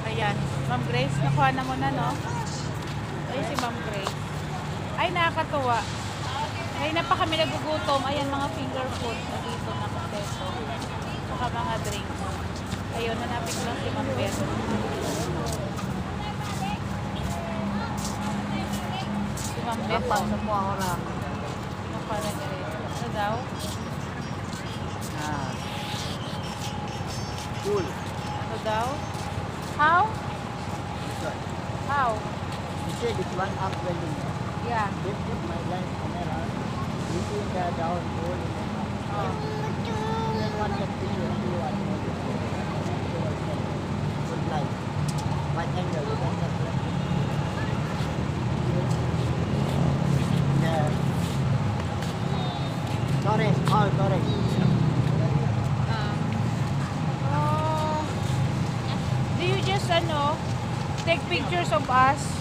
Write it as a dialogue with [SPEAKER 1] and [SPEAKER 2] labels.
[SPEAKER 1] Ayan. Ma'am Grace, nakuha na mo na, no? Ayun si Ma'am Grace. Ay, nakakatuwa. Ngayon na pa kami nagugutom. Ayan, mga finger food. Dito na kompleto. Saka mga drinks. Ayun, nanapit ko lang si Ma'am Beth. Si Ma'am Beth.
[SPEAKER 2] Dapat semua orang.
[SPEAKER 1] Nakuha na niya rin. Ano daw?
[SPEAKER 2] Nah. Cool.
[SPEAKER 1] Ano daw? How?
[SPEAKER 2] Good.
[SPEAKER 1] How?
[SPEAKER 2] You say this one up welding.
[SPEAKER 1] Yeah.
[SPEAKER 2] This is my lens camera. This is the down hole in the top.
[SPEAKER 1] Oh.
[SPEAKER 2] Then one get picture you are good light. What angle you can get left. Yeah. Torres, all Torres.
[SPEAKER 1] Oh. Do you just take pictures of us?